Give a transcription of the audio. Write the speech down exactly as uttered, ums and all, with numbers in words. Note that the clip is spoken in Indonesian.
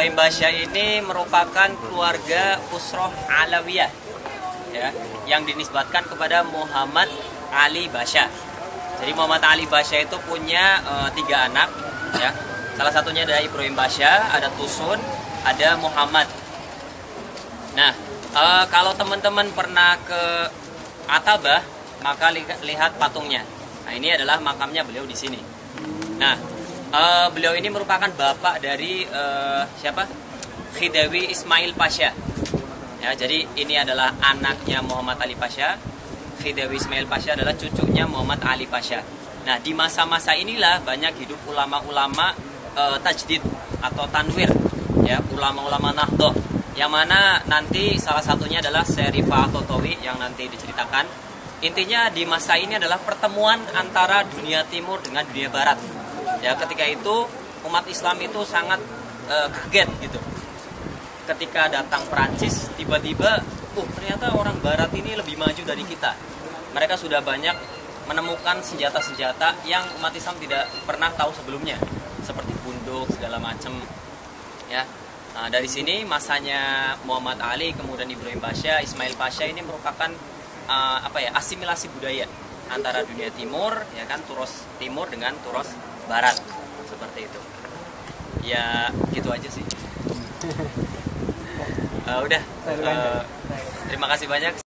Ibrahim Basya ini merupakan keluarga Usroh Alawiyah, ya, yang dinisbatkan kepada Muhammad Ali Basya. Jadi Muhammad Ali Basya itu punya uh, tiga anak, ya. Salah satunya ada Ibrahim Basya, ada Tusun, ada Muhammad. Nah, uh, kalau teman-teman pernah ke Atabah, maka li lihat patungnya. Nah, ini adalah makamnya beliau di sini. Nah, uh, beliau ini merupakan bapak dari uh, siapa? Khidawi Ismail Pasha. Ya, jadi ini adalah anaknya Muhammad Ali Pasha. Khidawi Ismail Pasha adalah cucunya Muhammad Ali Pasha. Nah, di masa-masa inilah banyak hidup ulama-ulama uh, tajdid atau tanwir, ya, ulama-ulama Nahdhah, yang mana nanti salah satunya adalah Syarifah Totowi yang nanti diceritakan. Intinya di masa ini adalah pertemuan antara dunia timur dengan dunia barat. Ya, ketika itu umat Islam itu sangat uh, kaget gitu. Ketika datang Perancis, tiba-tiba, oh ternyata orang barat ini lebih maju dari kita. Mereka sudah banyak menemukan senjata-senjata yang umat Islam tidak pernah tahu sebelumnya, seperti bunduk segala macam. Ya. Nah, dari sini masanya Muhammad Ali, kemudian Ibrahim Basya, Ismail Pasha ini merupakan uh, apa ya, asimilasi budaya antara dunia timur, ya kan, Turos timur dengan Turos barat, seperti itu. Ya gitu aja sih. uh, udah. Uh, terima kasih banyak.